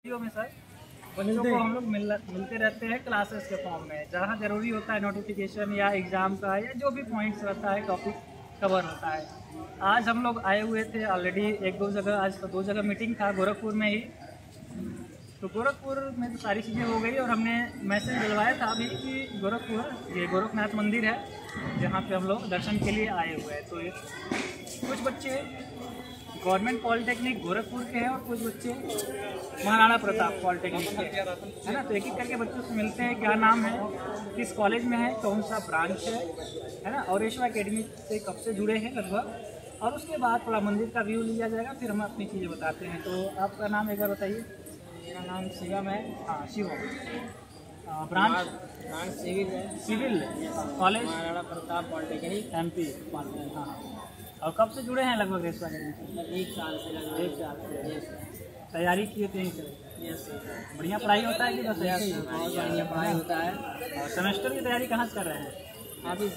में सर बच्चों को हम लोग मिलते रहते हैं क्लासेस के फॉर्म में, जहाँ ज़रूरी होता है नोटिफिकेशन या एग्ज़ाम का या जो भी पॉइंट्स रहता है टॉपिक कवर होता है। आज हम लोग आए हुए थे ऑलरेडी एक दो जगह, आज तो 2 जगह मीटिंग था गोरखपुर में ही। तो गोरखपुर में तो सारी चीज़ें हो गई और हमने मैसेज डलवाया था अभी कि गोरखपुर ये गोरखनाथ मंदिर है जहाँ पे हम लोग दर्शन के लिए आए हुए हैं। तो ये कुछ बच्चे गवर्नमेंट पॉलिटेक्निक गोरखपुर के हैं और कुछ बच्चे महाराणा प्रताप पॉलिटेक्निक के है ना। तो एक एक करके बच्चों से मिलते हैं, क्या नाम है, किस कॉलेज में है, कौन सा ब्रांच है ना, और रेशवा अकेडमी से कब से जुड़े हैं लगभग, और उसके बाद थोड़ा मंदिर का व्यू लिया जाएगा, फिर हम अपनी चीज़ें बताते हैं। तो आपका नाम एक बार बताइए। मेरा नाम शिवम है। हाँ शिवम। ब्रांच सिविल है। Civil college Maharana Pratap polytechnic MP। हाँ, और कब से जुड़े हैं लगभग रेशवा अकेडमी? 1 साल से लगभग। 1 साल से तैयारी किए थे सर? बढ़िया पढ़ाई होता है कि बस ऐसे ही? बहुत बढ़िया पढ़ाई होता है। और सेमेस्टर की तैयारी कहाँ से कर रहे हैं? अभी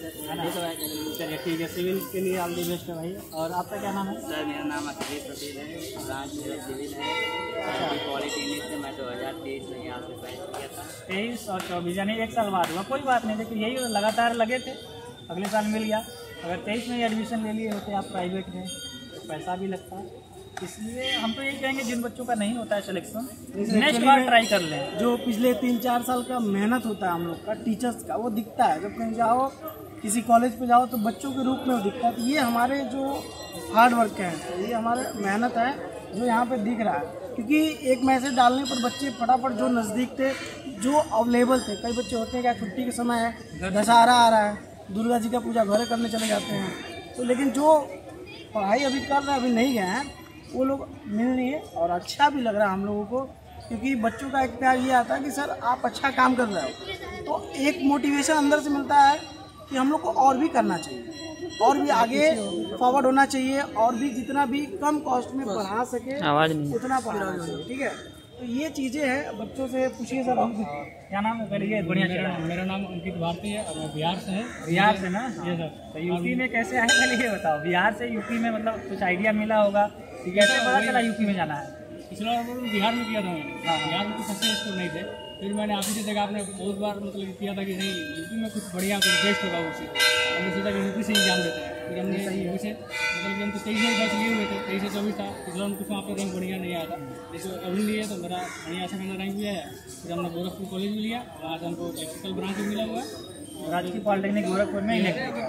चलिए ठीक है, सिविल के लिए ऑल द बेस्ट है भाई। और आपका क्या नाम है? सर मेरा नाम अखिलेश पटेल है। ब्रांच मेरा सिविल है। पॉलिटेक्निक से मैं 2023 में यहाँ से ज्वाइन किया था। 23 और 24 यानी 1 साल बाद हुआ। कोई बात नहीं, देखिए यही लगातार लगे थे, अगले साल मिल गया। अगर 23 में एडमिशन ले लिए होते आप प्राइवेट में तो पैसा भी लगता, इसलिए हम तो यही कहेंगे जिन बच्चों का नहीं होता है सिलेक्शन नेक्स्ट बार ट्राई कर लें। जो पिछले 3-4 साल का मेहनत होता है हम लोग का टीचर्स का, वो दिखता है। जब कहीं जाओ किसी कॉलेज पे जाओ तो बच्चों के रूप में वो दिखता है। तो ये हमारे जो हार्ड वर्क है, ये हमारे मेहनत है जो यहाँ पे दिख रहा है। क्योंकि एक मैसेज डालने पर बच्चे फटाफट जो नज़दीक थे, जो अवेलेबल थे, कई बच्चे होते हैं क्या छुट्टी के समय है, दशहरा आ रहा है, दुर्गा जी का पूजा घरे करने चले जाते हैं, तो लेकिन जो पढ़ाई अभी कर रहे हैं, अभी नहीं गए हैं, वो लोग मिल लिए और अच्छा भी लग रहा है हम लोगों को। क्योंकि बच्चों का एक प्यार ये आता है कि सर आप अच्छा काम कर रहे हो, तो एक मोटिवेशन अंदर से मिलता है कि हम लोग को और भी करना चाहिए, और भी आगे फॉरवर्ड होना चाहिए, और भी जितना भी कम कॉस्ट में पढ़ा सके उतना पढ़ाना चाहिए। ठीक है, तो ये चीज़ें हैं। बच्चों से पूछिए सर। क्या नाम है? करिए बढ़िया। मेरा नाम अंकित भारती है और मैं बिहार से है। बिहार से ना? ये सर। तो यूपी में कैसे आए पहले ये बताओ। बिहार से यूपी में मतलब कुछ आइडिया मिला होगा कि कैसे पता चला यूपी में जाना है? पिछला बिहार में किया था मैंने। हाँ। बिहार में तो सबसे स्कोर नहीं थे, फिर मैंने आप ही जगह आपने बहुत बार मतलब किया था कि नहीं यूपी में कुछ बढ़िया कुछ बेस्ट होगा उससे, हमने सोचा कि यूपी से एग्जाम देते हैं। फिर हमने यूपी से मतलब कि हम तो 23 में बैच लिए हुए थे, 23 से 24 था। पिछला कुछ वहाँ पर रैंक बढ़िया नहीं आया था, जैसे अभी लिए तो मेरा बढ़िया अच्छा खासा रैंक भी आया। फिर हमने गोरखपुर कॉलेज में लिया, वहाँ से हमको इलेक्ट्रिकल ब्रांच भी मिला हुआ है। राजकीय पॉलिटेक्निक गोरखपुर में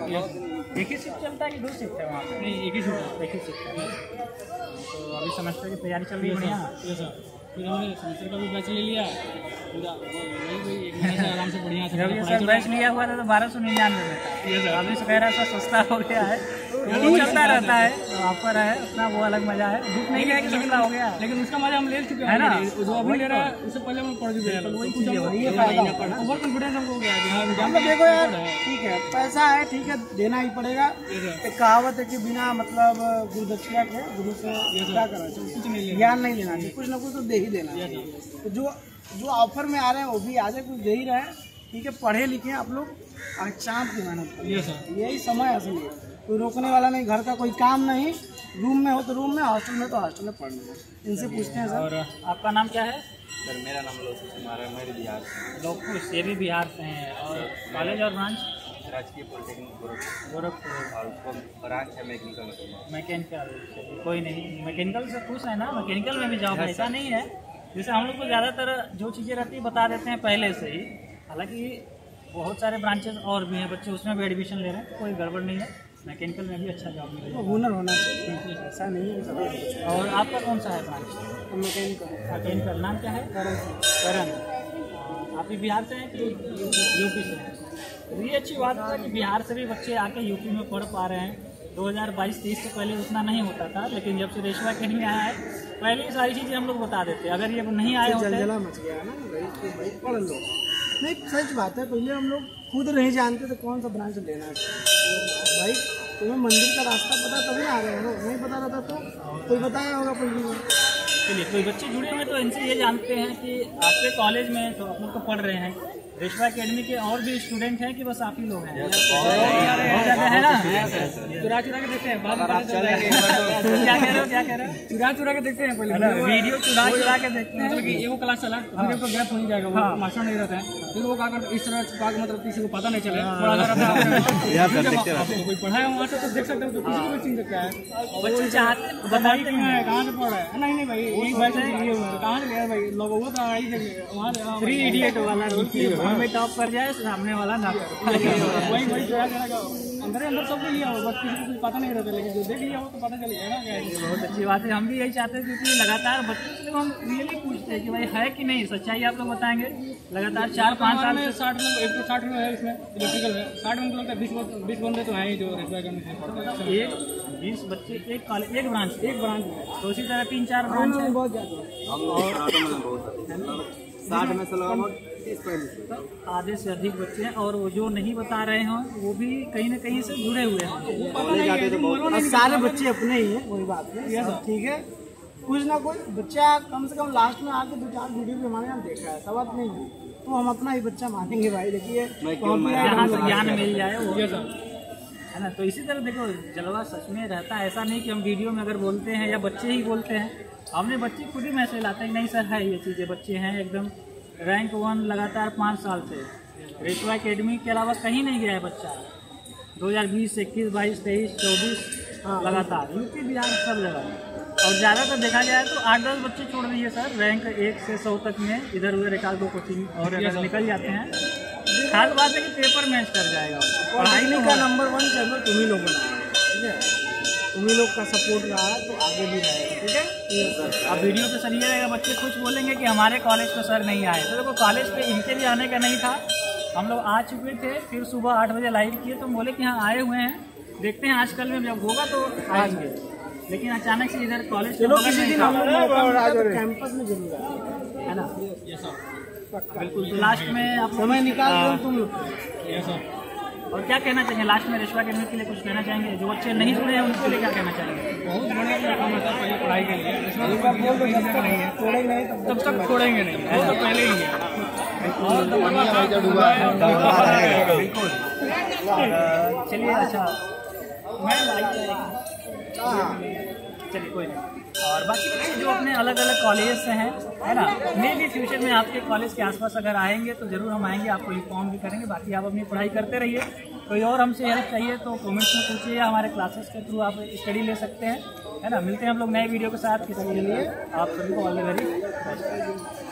एक ही शिफ्ट चलता है कि 2 शिफ्ट है वहाँ पे? नहीं, एक ही शिफ्ट। एक ही शिफ्ट है। तो अभी सेमेस्टर की तैयारी चल रही है बढ़िया? ये सर। फिर हमने सेमेस्टर का भी बैच ले लिया पूरा, वही 1 महीने से आराम से बढ़िया से। जब ये सर बैच लिया हुआ था तो 1299 था। ये सर अभी कह रहा था सस्ता हो गया है, तो चलता रहता है, ऑफर है अपना, वो अलग मजा है। दुख नहीं है कि सस्ता हो गया, लेकिन उसका मजा हम ले चुके है ना। जो अभी ले रहा है उससे पहले हम पढ़ चुके हैं, तो वही चीज़ ओवर कॉन्फिडेंस हमको हो गया कि हाँ देखो यार ठीक है, पैसा है ठीक है, देना ही पड़ेगा। एक कहावत है कि बिना मतलब गुरुदक्षिणा के गुरु से क्या करना चाहिए, कुछ नहीं, ज्ञान नहीं लेना चाहिए, कुछ ना कुछ तो दे ही देना चाहिए। तो जो ऑफर में आ रहे हैं वो भी आ जाए, कुछ दे ही रहे हैं। ठीक है, पढ़े लिखे आप लोग, आज चाँद की मेहनत करें, यही समय असली है। कोई रोकने वाला नहीं, घर का कोई काम नहीं, रूम में हो तो रूम में, हॉस्टल में तो हॉस्टल में पढ़ना। इनसे पूछते हैं सर। और आपका नाम क्या है? सर मेरा नाम लोकुश कुमार है, मैं बिहार से। लोकुश, ये भी बिहार से हैं। और कॉलेज और ब्रांच? राजकीय पॉलिटेक्निक गोरखपुर। और उसको ब्रांच है मैकेनिकल। कोई नहीं, मैकेनिकल से खुश है ना, मैकेनिकल में भी जाओ, ऐसा नहीं है। जैसे हम लोग को ज़्यादातर जो चीज़ें रहती है बता देते हैं पहले से ही, हालांकि बहुत सारे ब्रांचेस और भी हैं, बच्चे उसमें भी एडमिशन ले रहे हैं, तो कोई गड़बड़ नहीं है। मैकेनिकल में भी अच्छा जॉब मिलेगा, हुनर होना चाहिए, ऐसा नहीं है। और आपका कौन सा है ब्रांच? मैकेनिकल। नाम क्या है? करण। आप भी बिहार से हैं कि यूपी से हैं? तो ये अच्छी बात है कि बिहार से भी बच्चे आके यूपी में पढ़ पा रहे हैं। 2022-23 से पहले उतना नहीं होता था, लेकिन जब से रेशवा अकेडमी आया है पहले ही सारी चीज़ें हम लोग बता देते हैं। अगर ये नहीं आए होते, जलजला मच गया है ना भाई, पढ़ लो। नहीं सच बात है, पहले हम लोग खुद नहीं जानते तो कौन सा ब्रांच लेना है भाई। तुम्हें मंदिर का रास्ता पता तभी ना आ रहे हो, नहीं पता रहता तो कोई बताया होगा पहले। चलिए, कोई बच्चे जुड़े हुए तो इनसे ये जानते हैं कि आपके कॉलेज में तो आप लोग तो पढ़ रहे हैं, रेशवा एकेडमी के और भी स्टूडेंट हैं कि बस आप ही लोग हैं? बहुत ज़्यादा है ना? चुरा चुरा के देखते हैं, क्या कह रहे हो, क्या कह रहे हो? चुरा के देखते हैं पहले, वीडियो चुरा चुरा के देखते हैं। मतलब कि वो क्लास चला, वीडियो को गैप हो ही जाएगा, वो मास्टर नहीं रहता है, फिर वो क्या करते इस तरह छुपा के, मतलब किसी को पता नहीं चले, थोड़ा कोई पढ़ाया वहाँ से तो देख सकते हो, तो किसी को भी चिंता क्या है। बच्चे चाहते बताइए कहाँ से पढ़ा है? नहीं भाई एक भाई से कहाँ से गया भाई, लोग वो तो वहाँ 3 इडियट वाला हमें टॉप कर जाए, सामने वाला ना कर। वही चुरा अंदर सबको लिया हो, बस किसी को कुछ पता नहीं रहता, लेकिन जो देख लिया हो तो पता चल गया ना। बहुत अच्छी बात है, हम भी यही चाहते हैं, क्योंकि लगातार बच्चों से हम रियली पूछते हैं कि भाई है कि नहीं, सच्चाई आप लोग बताएंगे। लगातार 4-5 साल में 60 लोग, 160 लोग है इसमें इलेक्ट्रिकल में, 60 में लगता है 20 बंदे तो हैं ही जो रेशवा एकेडमी एक 20 बच्चे एक कॉलेज, एक ब्रांच तो इसी तरह 3-4 ब्रांच है। बहुत ज़्यादा और 60 में से लगभग 30 तो आधे से अधिक बच्चे हैं, और वो जो नहीं बता रहे हों वो भी कहीं न कहीं से जुड़े हुए हैं। सारे बच्चे अपने ही हैं, कोई बात नहीं, ठीक है। कुछ ना कुछ बच्चा कम से कम लास्ट में आके 2-4 वीडियो भी हमारे यहाँ देख रहा है, सब बात नहीं है, तो हम अपना ही बच्चा मानेंगे भाई। देखिए जहाँ से ज्ञान मिल जाए वो है ना। तो इसी तरह देखो, जलवा सच में रहता है, ऐसा नहीं कि हम वीडियो में अगर बोलते हैं या बच्चे ही बोलते हैं, हमने बच्चे खुद ही मैसेज लाते हैं, नहीं सर है ये चीज़ें, बच्चे हैं एकदम रैंक 1 लगातार 5 साल से। रेशवा एकेडमी के अलावा कहीं नहीं गया है बच्चा, 2020, 21, 22, 23, 24 लगातार यूपी बिहार सब जगह। और ज़्यादातर देखा गया है तो 8-10 बच्चे छोड़ दिए सर, रैंक 1 से 100 तक में इधर उधर एक आध 2 कोचिंग और अगर निकल जाते हैं। खास बात है कि पेपर मैच कर जाएगा, पढ़ाई का नंबर 1 चैनल तुम ही लोग बनाए, ठीक है, तुम ही लोग का सपोर्ट रहा है तो आगे भी रहेगा, ठीक है। अब वीडियो पे सर ये रहेगा, बच्चे कुछ बोलेंगे कि हमारे कॉलेज पे सर नहीं आए, तो देखो कॉलेज पे इनके भी आने का नहीं था, हम लोग आ चुके थे, फिर सुबह 8 बजे लाइव किए तो बोले कि हाँ आए हुए हैं, देखते हैं आजकल में जब होगा तो आएंगे। लेकिन अचानक से इधर कॉलेज कैंपस में जरूर है ना, बिल्कुल। तो लास्ट में आप समय निकाल दो तुम लोग, और क्या कहना चाहेंगे लास्ट में रेशवा एकेडमी के लिए? कुछ कहना चाहेंगे जो बच्चे नहीं जुड़े हैं उनके लिए क्या कहना चाहेंगे? बहुत बढ़िया प्लेटफॉर्म होता है पढ़ाई के लिए, छोड़ेंगे नहीं तब तक छोड़ेंगे नहीं, वो तो पहले ही है। बिल्कुल। चलिए अच्छा, मैं चलिए कोई नहीं। और बाकी बच्चे जो अपने अलग अलग कॉलेज से हैं, है ना, मे भी फ्यूचर में आपके कॉलेज के आसपास अगर आएंगे तो ज़रूर हम आएंगे, आपको इन्फॉर्म भी करेंगे। बाकी आप अपनी पढ़ाई करते रहिए, कोई और हमसे हेल्प चाहिए तो कमेंट्स में पूछिए, या हमारे क्लासेस के थ्रू आप स्टडी ले सकते हैं, है ना। मिलते हैं हम लोग नए वीडियो के साथ, किसी के लिए आप सभी को ऑल द वेरी बेस्ट।